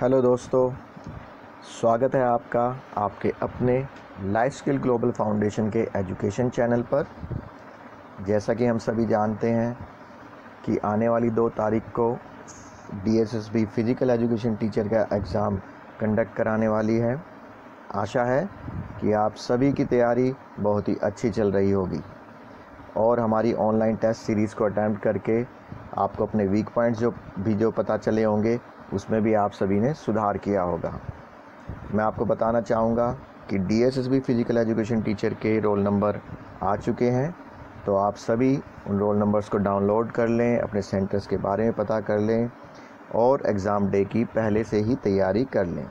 Hello दोस्तों, स्वागत है आपका आपके अपने लाइफ स्किल ग्लोबल फाउंडेशन के एजुकेशन चैनल पर। जैसा कि हम सभी जानते हैं कि आने वाली 2 तारीख को DSSB फिज़िकल एजुकेशन टीचर का एग्ज़ाम कंडक्ट कराने वाली है। आशा है कि आप सभी की तैयारी बहुत ही अच्छी चल रही होगी और हमारी ऑनलाइन टेस्ट सीरीज़ को अटेम्प्ट करके आपको अपने वीक पॉइंट्स जो पता चले होंगे उसमें भी आप सभी ने सुधार किया होगा। मैं आपको बताना चाहूँगा कि DSSB फिज़िकल एजुकेशन टीचर के रोल नंबर आ चुके हैं, तो आप सभी उन रोल नंबर्स को डाउनलोड कर लें, अपने सेंटर्स के बारे में पता कर लें और एग्ज़ाम डे की पहले से ही तैयारी कर लें।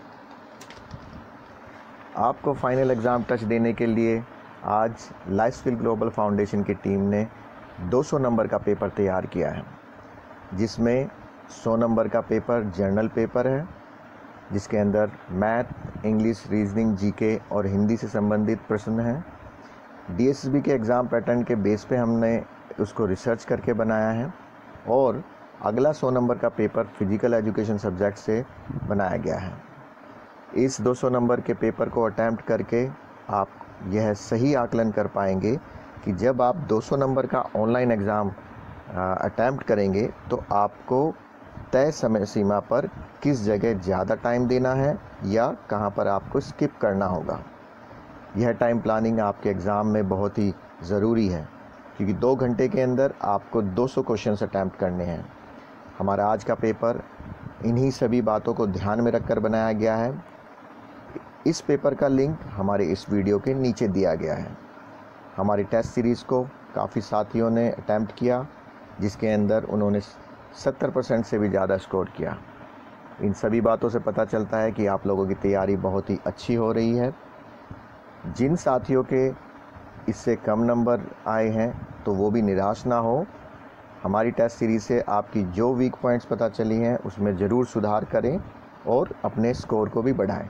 आपको फाइनल एग्ज़ाम टच देने के लिए आज लाइफ स्किल ग्लोबल फाउंडेशन की टीम ने 200 नंबर का पेपर तैयार किया है, जिसमें 100 नंबर का पेपर जर्नल पेपर है, जिसके अंदर मैथ, इंग्लिश, रीजनिंग, जीके और हिंदी से संबंधित प्रश्न हैं। DSSB के एग्ज़ाम पैटर्न के बेस पे हमने उसको रिसर्च करके बनाया है और अगला 100 नंबर का पेपर फिज़िकल एजुकेशन सब्जेक्ट से बनाया गया है। इस 200 नंबर के पेपर को अटैम्प्ट करके आप यह सही आकलन कर पाएंगे कि जब आप 200 नंबर का ऑनलाइन एग्ज़ाम अटैम्प्ट करेंगे तो आपको तय समय सीमा पर किस जगह ज़्यादा टाइम देना है या कहां पर आपको स्किप करना होगा। यह टाइम प्लानिंग आपके एग्ज़ाम में बहुत ही ज़रूरी है, क्योंकि 2 घंटे के अंदर आपको 200 क्वेश्चंस अटैम्प्ट करने हैं। हमारा आज का पेपर इन्हीं सभी बातों को ध्यान में रखकर बनाया गया है। इस पेपर का लिंक हमारे इस वीडियो के नीचे दिया गया है। हमारी टेस्ट सीरीज़ को काफ़ी साथियों ने अटैम्प्ट किया, जिसके अंदर उन्होंने 70% से भी ज़्यादा स्कोर किया। इन सभी बातों से पता चलता है कि आप लोगों की तैयारी बहुत ही अच्छी हो रही है। जिन साथियों के इससे कम नंबर आए हैं तो वो भी निराश ना हो। हमारी टेस्ट सीरीज़ से आपकी जो वीक पॉइंट्स पता चली हैं उसमें ज़रूर सुधार करें और अपने स्कोर को भी बढ़ाएं।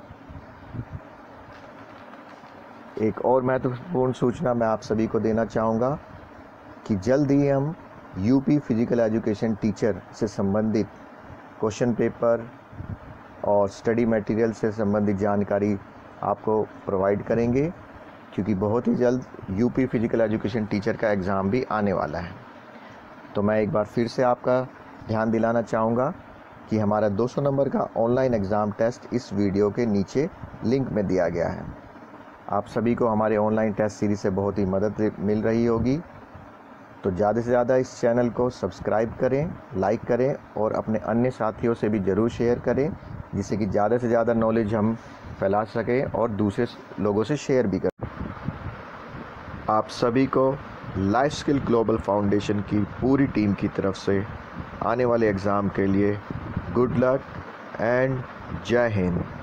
एक और महत्वपूर्ण सूचना मैं आप सभी को देना चाहूँगा कि जल्द ही हम UP फिज़िकल एजुकेशन टीचर से संबंधित क्वेश्चन पेपर और स्टडी मटेरियल से संबंधित जानकारी आपको प्रोवाइड करेंगे, क्योंकि बहुत ही जल्द UP फिज़िकल एजुकेशन टीचर का एग्ज़ाम भी आने वाला है। तो मैं एक बार फिर से आपका ध्यान दिलाना चाहूँगा कि हमारा 200 नंबर का ऑनलाइन एग्ज़ाम टेस्ट इस वीडियो के नीचे लिंक में दिया गया है। आप सभी को हमारे ऑनलाइन टेस्ट सीरीज़ से बहुत ही मदद मिल रही होगी, तो ज़्यादा से ज़्यादा इस चैनल को सब्सक्राइब करें, लाइक करें और अपने अन्य साथियों से भी ज़रूर शेयर करें, जिससे कि ज़्यादा से ज़्यादा नॉलेज हम फैला सकें और दूसरे लोगों से शेयर भी करें। आप सभी को लाइफ स्किल ग्लोबल फाउंडेशन की पूरी टीम की तरफ से आने वाले एग्ज़ाम के लिए गुड लक एंड जय हिंद।